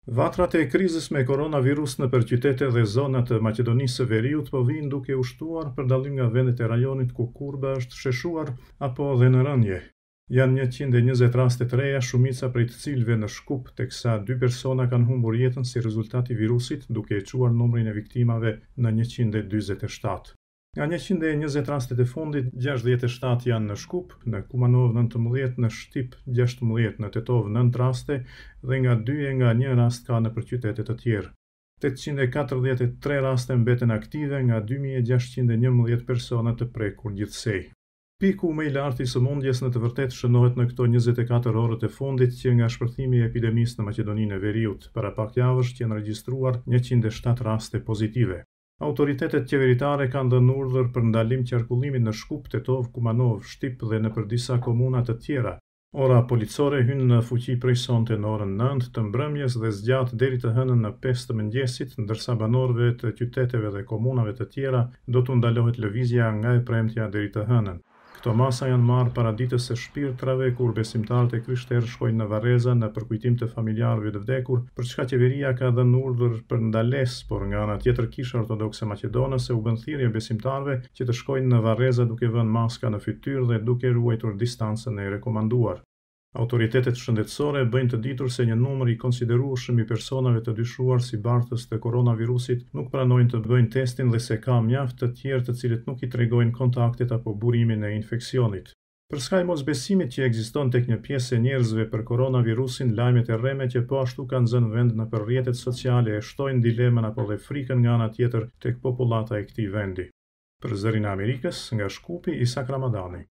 Vatrat e krizës me koronavirus nëpër qytete dhe zona të Maqedonisë së Veriut po vijnë duke ushtuar për dallim nga vendet e rajonit ku kurba është sheshuar apo dhe në rënje. Janë 120 raste të reja, shumica prej të cilëve në Shkup, teksa 2 persona kanë humbur jetën si rezultat i virusit, duke e quar numrin e viktimave në 147. Nga 120 rastet e fundit, 67 janë në Shkup, në Kumanov 19, në Shtip 16, në Tetov 9 raste dhe nga 2 e nga 1 rast ka në qytete të tjerë. 843 raste mbeten aktive nga 2611 persona të prekur gjithsej. Piku më i lartë i sëmundjes në të vërtetë shënohet në këto 24 orët e fundit që nga shpërthimi i epidemisë në Maqedoninë e Veriut, para pak javësh që janë regjistruar 107 raste pozitive. Autoritetet qeveritare kanë dhënë urdhër për ndalim qarkullimit në Shkup, Tetov, Kumanov, Shtip dhe nëpër disa komuna të tjera. Ora policore hynë në fuqi prej sonte në orën 9 të mbrëmjes dhe zgjat deri të hënën në 5 të mëngjesit, ndërsa banorëve të qyteteve dhe komunave të tjera do t'u ndalohet lëvizja nga e premtja deri të hënën. Këto masa janë marrë para ditës së shpirtrave kur besimtarët e Krishterë shkojnë në Varreza në përkujtim të familjarëve të vdekur, për çka qeveria ka dhënë urdhër për ndalesë, por nga ana tjetër Kisha Ortodokse Maqedonase u bën thirrje besimtarëve që të shkojnë në Varreza duke vënë maska në fytyrë dhe duke ruajtur distancën e rekomanduar. Autoritetet shëndetësore bëjnë të ditur se një numër i konsiderueshëm i personave të dyshuar si bartës të koronavirusit nuk pranojnë të bëjnë testin dhe se ka mjaft të tjerë të cilët nuk i tregojnë kontaktet apo burimin e infeksionit. Për skaj mosbesimit që ekziston tek një pjesë e njerëzve për koronavirusin, lajmet e rreme që po ashtu kanë zënë vend nëpër rrjetet sociale e shtojnë dilemën apo dhe frikën nga ana tjetër tek popullata e këtij vendi. Për Zërin e Amerikës, nga Shkupi, Isak Ramadani.